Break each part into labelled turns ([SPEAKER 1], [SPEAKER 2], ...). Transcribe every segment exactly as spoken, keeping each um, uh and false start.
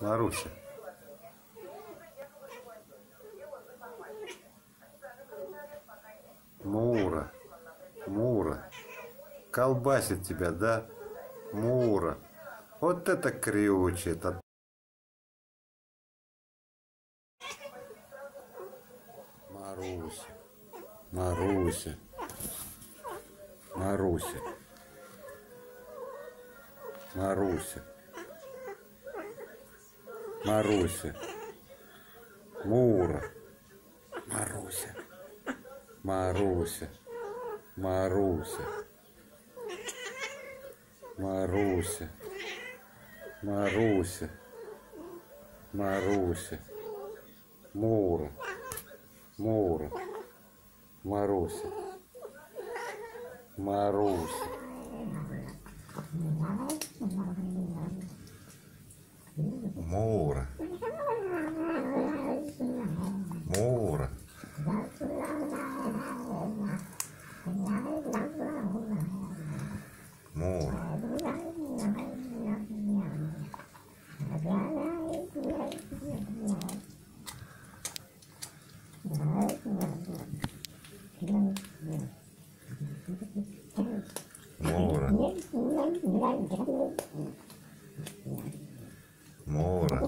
[SPEAKER 1] Маруся. Мура. Мура. Колбасит тебя, да? Мура. Вот это крючит. Маруся. Маруся. Маруся. Маруся. Маруся. Мура. Маруся. Маруся. Маруся. Маруся. Маруся. Маруся. Мура. Мура. Маруся. Маруся. Мура. Мура. Мура. Мура. Мура.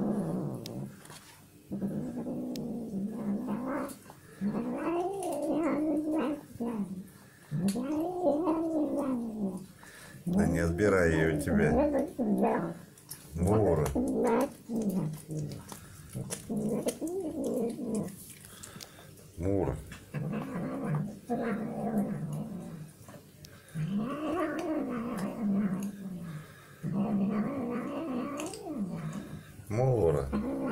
[SPEAKER 1] Да не отбирай ее у тебя. Мура. Мура. Мура.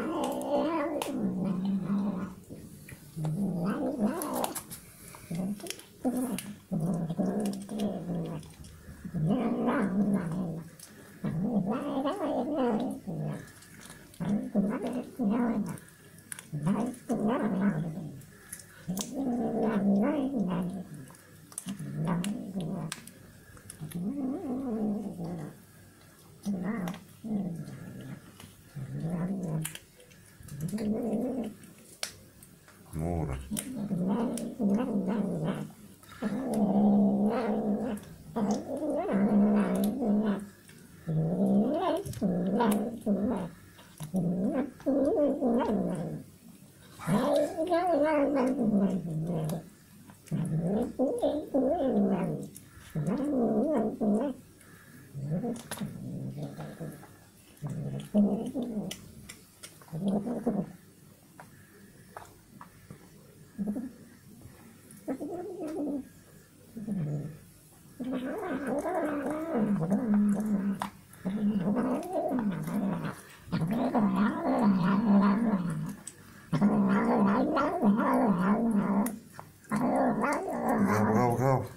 [SPEAKER 1] Мура. Гав, гав,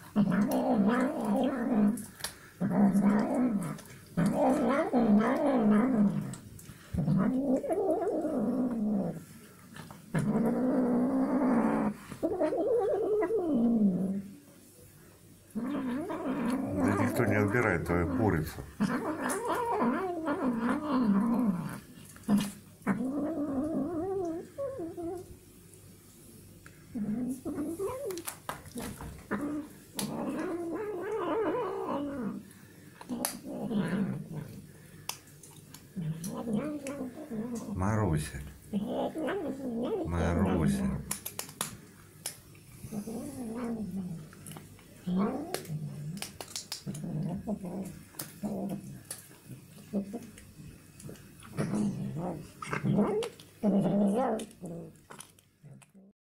[SPEAKER 1] да никто не отбирает твою курицу. Маруся. Маруся. Маруся.